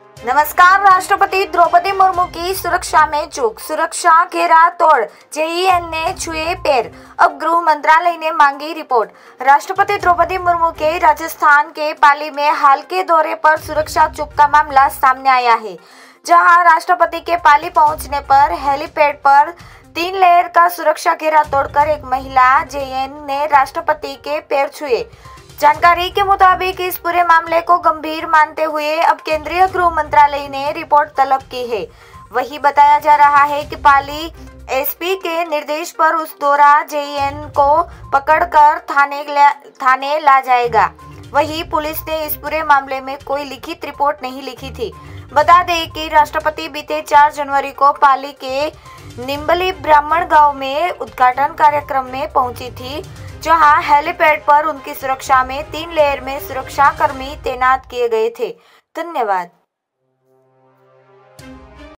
नमस्कार। राष्ट्रपति द्रौपदी मुर्मू की सुरक्षा में चूक, सुरक्षा घेरा तोड़, जेईएन ने छुए पैर। अब गृह मंत्रालय ने मांगी रिपोर्ट। राष्ट्रपति द्रौपदी मुर्मू के राजस्थान के पाली में हाल के दौरे पर सुरक्षा चूक का मामला सामने आया है, जहां राष्ट्रपति के पाली पहुंचने पर हेलीपैड पर 3 लेयर का सुरक्षा घेरा तोड़कर एक महिला जेईएन ने राष्ट्रपति के पैर छुए। जानकारी के मुताबिक इस पूरे मामले को गंभीर मानते हुए अब केंद्रीय गृह मंत्रालय ने रिपोर्ट तलब की है। वही बताया जा रहा है कि पाली एसपी के निर्देश पर उस दौरान जेईएन को पकड़कर थाने ला जाएगा। वही पुलिस ने इस पूरे मामले में कोई लिखित रिपोर्ट नहीं लिखी थी। बता दें कि राष्ट्रपति बीते 4 जनवरी को पाली के निम्बली ब्राह्मण गांव में उद्घाटन कार्यक्रम में पहुंची थी, जहां हेलीपैड पर उनकी सुरक्षा में 3 लेयर में सुरक्षा कर्मी तैनात किए गए थे। धन्यवाद।